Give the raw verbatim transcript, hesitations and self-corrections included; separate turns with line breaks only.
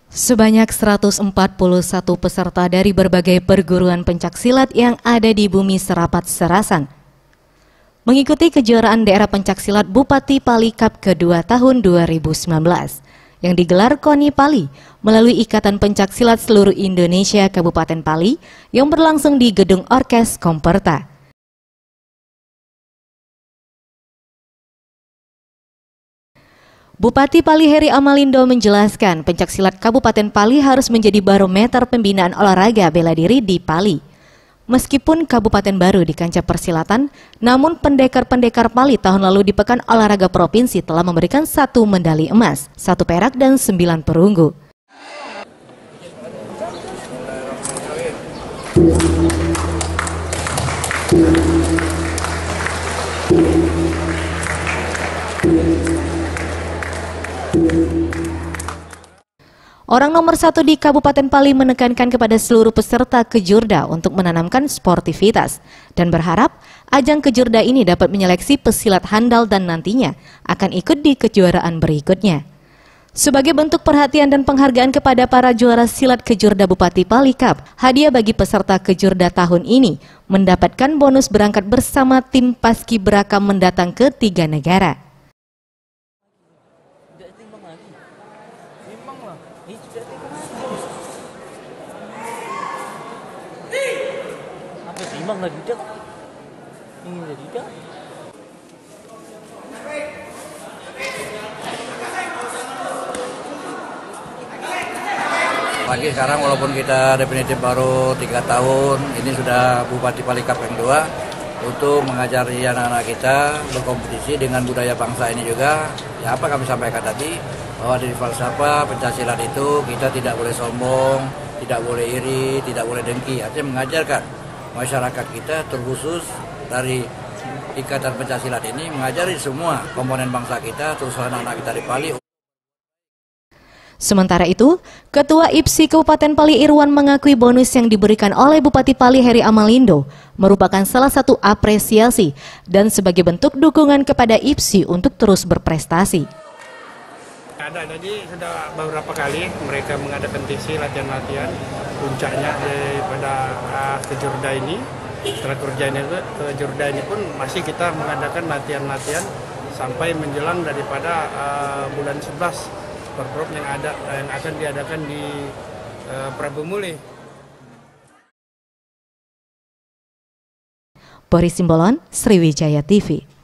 Sebanyak seratus empat puluh satu peserta dari berbagai perguruan pencaksilat yang ada di bumi Serapat Serasan mengikuti kejuaraan daerah pencaksilat Bupati Pali Cup kedua tahun dua ribu sembilan belas yang digelar KONI Pali melalui Ikatan Pencaksilat Seluruh Indonesia Kabupaten Pali yang berlangsung di Gedung Orkes Komperta. Bupati Pali Heri Amalindo menjelaskan pencaksilat Kabupaten Pali harus menjadi barometer pembinaan olahraga bela diri di Pali. Meskipun kabupaten baru di kancah persilatan, namun pendekar-pendekar Pali tahun lalu di Pekan Olahraga Provinsi telah memberikan satu medali emas, satu perak dan sembilan perunggu. Orang nomor satu di Kabupaten Pali menekankan kepada seluruh peserta kejurda untuk menanamkan sportivitas dan berharap ajang kejurda ini dapat menyeleksi pesilat handal dan nantinya akan ikut di kejuaraan berikutnya. Sebagai bentuk perhatian dan penghargaan kepada para juara silat kejurda Bupati Pali Cup, hadiah bagi peserta kejurda tahun ini mendapatkan bonus berangkat bersama tim paskibraka mendatang ke tiga negara.
Apa timbang lagi dak? Ingin jadi dak?
Lagi sekarang walaupun kita definitif baru tiga tahun, ini sudah Bupati Pali Cup yang dua untuk mengajari anak-anak kita berkompetisi dengan budaya bangsa ini juga. Ya apa kami sampaikan tadi bahwa di falsafah pencaksilat itu kita tidak boleh sombong, tidak boleh iri, tidak boleh dengki. Artinya mengajarkan masyarakat kita terkhusus dari Ikatan Pencaksilat ini mengajari semua komponen bangsa kita, terus anak-anak kita di Pali.
Sementara itu, Ketua I P S I Kabupaten Pali Irwan mengakui bonus yang diberikan oleh Bupati Pali Heri Amalindo merupakan salah satu apresiasi dan sebagai bentuk dukungan kepada I P S I untuk terus berprestasi.
Ada tadi sudah beberapa kali mereka mengadakan T C latihan-latihan, puncaknya daripada uh, kejurda ini. Setelah kerja ini, kejurda ini pun masih kita mengadakan latihan-latihan sampai menjelang daripada uh, bulan sebelas. Perprov yang ada yang akan diadakan di uh, Prabu Muli.
Boris Simbolon, Sriwijaya T V.